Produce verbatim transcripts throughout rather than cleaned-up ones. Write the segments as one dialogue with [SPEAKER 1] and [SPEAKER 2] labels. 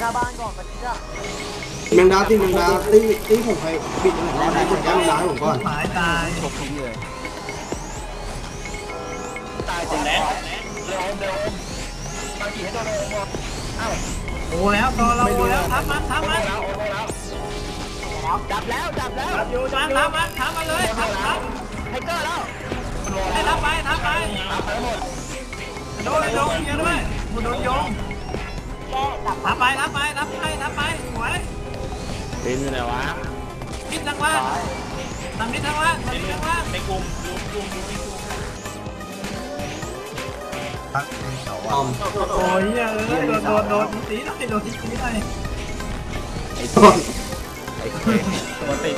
[SPEAKER 1] น้าบ้านก่อนมันจะ
[SPEAKER 2] แมงดาตีแมงดาตีตีผมใครบิดอะไรได้ได้ผมแก้แมงดาให้ผมก่อน
[SPEAKER 3] หายตาย
[SPEAKER 4] จบทิ้งเลย
[SPEAKER 5] ตายจริงแล้วเร็วเร็วมากี่ให้ตัวเร็วเอ้า
[SPEAKER 3] โอ้แล้วตัวเราโอ้แล้วทับมันทับมัน
[SPEAKER 1] จับแล้วจับแล้ว
[SPEAKER 3] ทับอยู่ทับทับมันทับมาเลยทับทับ
[SPEAKER 1] ไทเกอร์แล้ว
[SPEAKER 3] ให้ทับไปทับไปโดนโดนเยอะด้วยมึงโดนโยงทับไปทับไปทับไปทับไปสวย
[SPEAKER 4] เป็นอยู่ไหนวะ
[SPEAKER 3] มิดทางล่างทำมิดทางล่างทำมิดทางล่าง
[SPEAKER 5] ในกลุ่มกลุ่มกลุ่มกลุ่ม
[SPEAKER 2] ออม
[SPEAKER 3] โอ้ยเออโดนโดนโดนตีหน่อยโดนตีหน่อย
[SPEAKER 4] ไอ้ตัวไอ้ตัวติด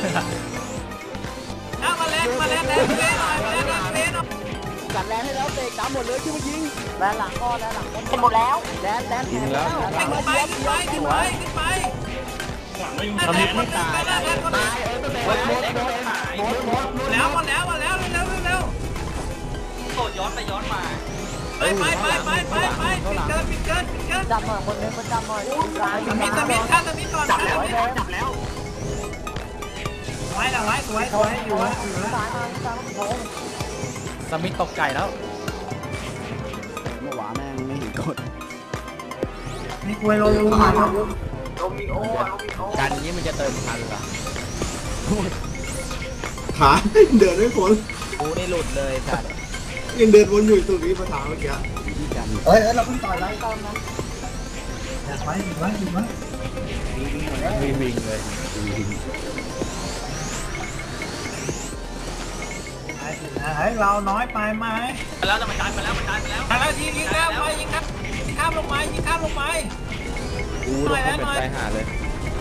[SPEAKER 3] เอามาเล่นมาเล่นเล่นเล่นหน่อยมาเล่นเล่นหน่อย
[SPEAKER 1] กัดแลนให้แล้วเตะน้ำหมดเลยที่มายิงแลนหลังก้อนแลนหลังก้อนหมดแล้วแลนแลน
[SPEAKER 4] ยิงแล้ว
[SPEAKER 3] ขึ้นไปขึ้นไปขึ้นไปขึ้นไปทำมิดไม่ตายตายหมดหมดหมดหมดหมดแล้วหมดแล้วหมดแล้วเร็วเร็วเร็ว
[SPEAKER 5] โดดย้อนไปย้อนมา
[SPEAKER 3] ไปไปไปไปไปไปปิดเกินปิดเกินปิดเกิน
[SPEAKER 1] จับหน่อยคนนึงมันจับหน่อย
[SPEAKER 3] สมิธสมิธข้าสมิธก่อนจับแล้ว
[SPEAKER 5] จับแล้ว
[SPEAKER 3] ไว้ละไว้สวยสวยอยู่ฮะอยู่ฮะ
[SPEAKER 4] สมิธตกไก่แล้ว
[SPEAKER 2] เมื่อวานแม่งไม่เห็นกด
[SPEAKER 3] นี่กล้วยโลลูมาครับ
[SPEAKER 5] โรมิโอโรมิโอ
[SPEAKER 4] การนี้มันจะเติมทันหรอ
[SPEAKER 2] ขาเดินไม่พ้น
[SPEAKER 4] กูได้หลุดเลยจัด
[SPEAKER 2] ยังเดินวนอยู่ตรงนี้มาถามเมื่อกี้
[SPEAKER 1] เฮ้ยเราเพิ่งต่อยไล่ตอนนั้น
[SPEAKER 3] อยากไว้อยู่ไว้อยู่ไว้
[SPEAKER 4] วิ่งวิ่งเลย
[SPEAKER 3] ไอ้เราน้อยไปไหม
[SPEAKER 5] มาแล้วมันตายมาแล้วมันตายมาแล้ว
[SPEAKER 3] มาแล้วยิงยิงแล้วไปยิงครับยิงข้ามลงไปยิงข้ามลงไป
[SPEAKER 4] กูโดนเข้าไปใจหาเลย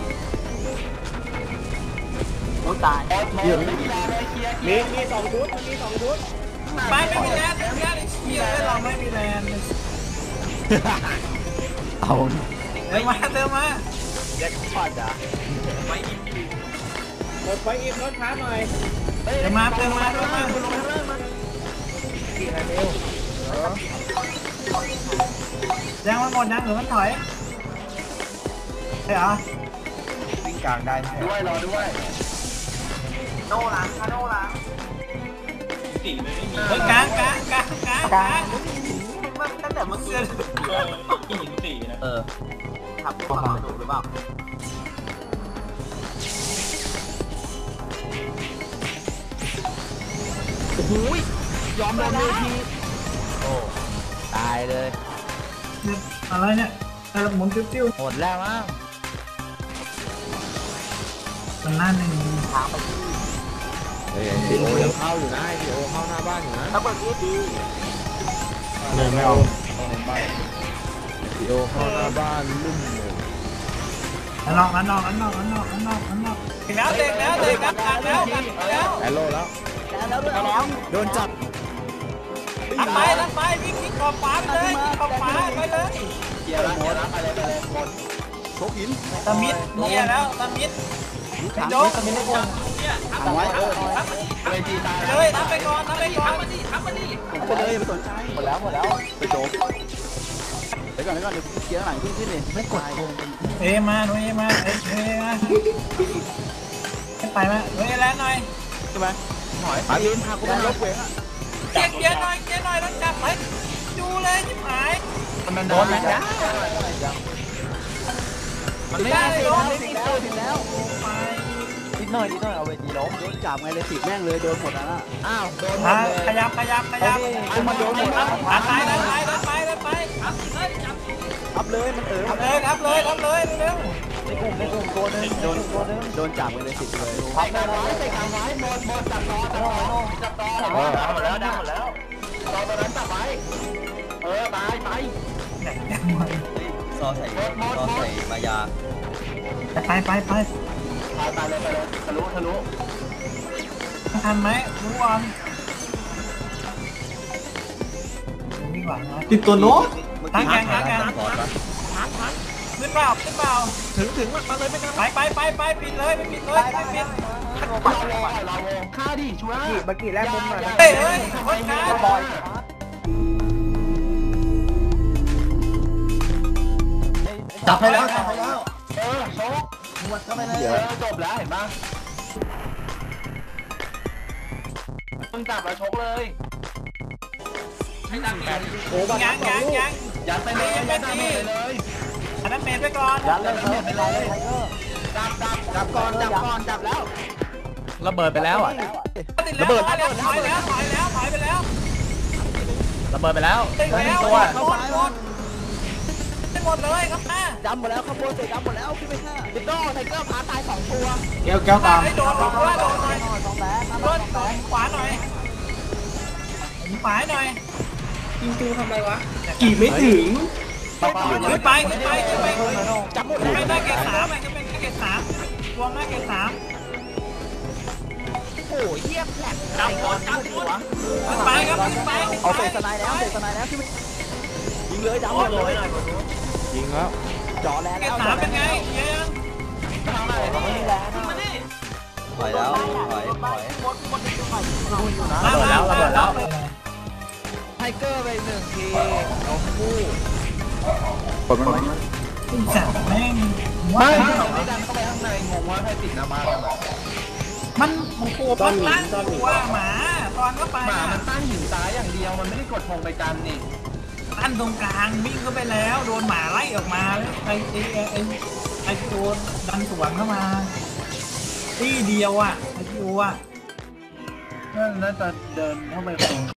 [SPEAKER 1] โอ้ตาย
[SPEAKER 5] เดี๋ยวมีมีสองชุดมีสองชุด
[SPEAKER 3] ไปไม่มีแรงไม่มีแรงเชี่ยเราไม่มีแรง
[SPEAKER 4] เอา
[SPEAKER 3] เดินมาเดินมา
[SPEAKER 5] แจ็คพอตอ่ะไฟอินหมดไฟอินรถช้าหน่อย
[SPEAKER 3] เดินมาเดินมาเดินมา
[SPEAKER 5] กี่นาที
[SPEAKER 3] ยังมันหมดยังหรือมันถอยใช่เหรอ
[SPEAKER 5] วิ่งกลางได้ด้วยรอด้วยโน่หลังโน่หลังสี่ไม่มี
[SPEAKER 3] กลางกลางกลางกลางกลาง
[SPEAKER 1] ตั้งแต่เมื่อกี้
[SPEAKER 5] ที่หินสี่นะ
[SPEAKER 4] เออ
[SPEAKER 1] ทำความถูกหรือเปล่า
[SPEAKER 4] โอ้โหยอมโดนเลยทีโอ้ตายเลย
[SPEAKER 3] อะไรเนี่ยอะไรหมุนติ้ว
[SPEAKER 4] หมดแล้วมั้ง
[SPEAKER 3] มันน่าหนึ่ง
[SPEAKER 1] ทางไปที่
[SPEAKER 4] เฮ้ยพีโอยังเข้าอยู่นะพีโอเข้าหน้าบ้านอยู่นะ
[SPEAKER 1] ระเบิดนี้ดี
[SPEAKER 2] เดินไม่เอา
[SPEAKER 4] พีโอเข้าหน้าบ้านลุ่มเลย
[SPEAKER 3] อันนอกอันนอกอันนอกอันนอกอันนอกอันนอกแล้วเด็กแล้วเด็กแล้วกันแล้วกันแล้ว
[SPEAKER 4] แอโร่แล้ว
[SPEAKER 1] แล้วด้วยแล้ว
[SPEAKER 4] โดนจับ
[SPEAKER 3] ทับไปทับไปวิ่งวิ่งขอบฟ้าเลยขอบฟ้าไปเลย
[SPEAKER 5] เกียร์แล้วเกียร์แล้วไปเลยไปเลยหมด
[SPEAKER 2] โชกหิน
[SPEAKER 3] ตะมิดเนี่ยแล้วตะมิดโดนตะมิดไม่โดน
[SPEAKER 5] เนี่ยทำไว้เออทำมาดิเลยจีตาย
[SPEAKER 3] เลยทำไปก่อนทำไปก่อน
[SPEAKER 5] ทำมาดิทำมาดิ
[SPEAKER 2] ไปเลยไม่สนใจ
[SPEAKER 1] หมดแล้วหมดแล้ว
[SPEAKER 2] ไปโจกไปก่อนไปก่อนเดี๋ยวเกียร์หลังขึ้นขึ้นเลยไม่กด
[SPEAKER 3] เอมาหนูเอมาเอเอมาไปมาหนูเอแล้วหน่อย
[SPEAKER 2] ใช่ไหมหน่อยไปยืนพากูไปลบเวงอ่ะ
[SPEAKER 3] เกียร์เกียร์หน่อยเกียร์หน่อยแล้วจับไปดูเลยยิ่งหาย
[SPEAKER 5] มันโดนแล้ว
[SPEAKER 3] มันไม่ได้โดน
[SPEAKER 1] ถึงแล้วถึงแล้วนิดหน่อยนิดหน่อยเอาเวทีล้ม
[SPEAKER 2] โดนจับไงเลยติดแม่งเลยโดนหมดแล้วนะ
[SPEAKER 5] อ้าวโดน
[SPEAKER 3] ขยับขยับขยับ
[SPEAKER 2] มันโดนหมดแล้ว
[SPEAKER 3] ตายตายตายตายตาย
[SPEAKER 2] ทับเลยมันเออ
[SPEAKER 3] ทับเลยทับเลยทับเลยเร็ว
[SPEAKER 1] ในกลุ่มในกลุ่มตัวนึงโดนตัวนึง
[SPEAKER 2] โดนจับไงเลยติดเลย
[SPEAKER 5] ไปกันไว้ไปกันไว้หมดหมดจับต่อจับต่อจับต่อหมดแล้วได้หมดแล้วต่อตอนนั้นจับไว้เออตายไป
[SPEAKER 4] ซอใส่ซอใส่มายา
[SPEAKER 3] ไปไปไป
[SPEAKER 5] ตายตายเลยไปเลยทะลุทะลุ
[SPEAKER 3] ทันไหมรู้ก่อนวิ่งหลังนะ
[SPEAKER 2] ติดตัวโน้ต
[SPEAKER 3] ตั้งแกงตั้งแกงขึ้นเปล่าขึ้นเปล่าถึงถึงมาเลยไม่กันไปไปไปไปปิดเลยไม่ปิดเลยไม่ปิด
[SPEAKER 5] เราฆ่าดิชัวร์
[SPEAKER 1] เมื่อกี้แรกมุมมา
[SPEAKER 3] เฮ้ยเฮ้ยคนฆ่า
[SPEAKER 1] บอย
[SPEAKER 2] จับไปแล้วจับไปแล้ว
[SPEAKER 5] เออโชก
[SPEAKER 1] หมดเข้าไปเลย
[SPEAKER 5] เออจบแล้วเห็นปะมึงจับแล้วชกเลย
[SPEAKER 3] ให้ดังแมน
[SPEAKER 1] โอ้บ้า
[SPEAKER 3] ยังยังยัง
[SPEAKER 5] ยัดไปเลยยัดไปเลย
[SPEAKER 3] อันนั้นเมนไปก่อน
[SPEAKER 1] ยันเลยไปเลยไทเกอร์
[SPEAKER 5] จับจับ
[SPEAKER 1] จับก่อนจับก่อนจับแล้ว
[SPEAKER 4] ระเบิดไปแล้วอ่ะ
[SPEAKER 3] ติดแล้วถอยแล้วถอยแล้วถอยแล้วถอยไปแล้ว
[SPEAKER 4] ระเบิดไปแล้ว
[SPEAKER 3] ติดแล้ว
[SPEAKER 4] ตัว
[SPEAKER 3] หมดหมดหมดเลยครับแม่
[SPEAKER 1] จำหมดแล้วขบวนเสร็จจำหมดแล้วขึ้นไปค่ะบิดโต้ไทเกอร์พาตายสองตัว
[SPEAKER 2] แก้วแก้วตาม
[SPEAKER 3] ให้โดนโดนด้วยโดนหน่อย
[SPEAKER 1] สองแบงค์
[SPEAKER 3] โดนโดนขวาหน่อยขวาหน่อย
[SPEAKER 2] กี่ไม่ถึง
[SPEAKER 3] ขึ้นไปขึ้นไปขึ้นไป
[SPEAKER 1] จับหมด
[SPEAKER 3] ขึ้น
[SPEAKER 1] เล
[SPEAKER 3] ไป
[SPEAKER 1] ย
[SPEAKER 3] หน้าเกตสามขึ้นไปหน้าเกตสามรวมหน้าเกตสาม
[SPEAKER 1] โอ้ยเยี่ยมแหลก
[SPEAKER 3] จับหมดจับหมดขึ้นไปครับขึ้นไป
[SPEAKER 1] เอาเตะสไนแล้วเตะสไนแล้วขึ้นไปยิงเลยจำหมดเลย
[SPEAKER 4] ยิงแล้ว
[SPEAKER 1] จ่อแล้
[SPEAKER 3] เกต
[SPEAKER 1] ว
[SPEAKER 3] สามเป็นไงยัง
[SPEAKER 1] ไม่มีแรง
[SPEAKER 3] ขึ้นมาดิ
[SPEAKER 4] ถอยแล้วถอยถอย
[SPEAKER 1] หมดหมดหมดหมดอยู่นะ
[SPEAKER 4] ระเบิดแล้วระเบิดแล้ว
[SPEAKER 1] ไทเกอร์ไปหนึ่งทีน้องคู่
[SPEAKER 4] กดมันไว้
[SPEAKER 3] ขึ้นจับแม่ง
[SPEAKER 5] ไม่ไม่ดันเข้าไปข้างในงงว่าใครติดหน้าบ้านมา
[SPEAKER 3] มันโอ้โหมันตั้งตัวหมาตอนก็ไป
[SPEAKER 5] หมามันตั้งหินซ้ายอย่างเดียวมันไม่ได้กดธงไปกันนี่
[SPEAKER 3] ตั้นตรงกลางวิ่งเข้าไปแล้วโดนหมาไล่ออกมาแล้วไอ้ไอ้ไอ้ไอ้โดนดันสวนเข้ามาตีเดียวอ่ะไอ้ที่รู้อ่ะ
[SPEAKER 5] น่าจะเดินเข้าไป